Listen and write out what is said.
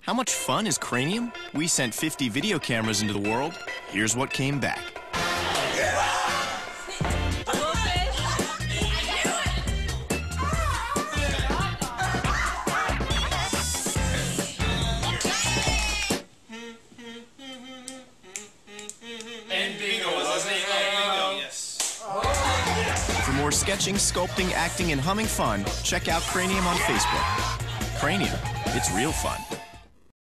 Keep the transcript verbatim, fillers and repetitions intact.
How much fun is Cranium? We sent fifty video cameras into the world. Here's what came back. For more sketching, sculpting, acting, and humming fun, check out Cranium on Facebook. Cranium, it's real fun.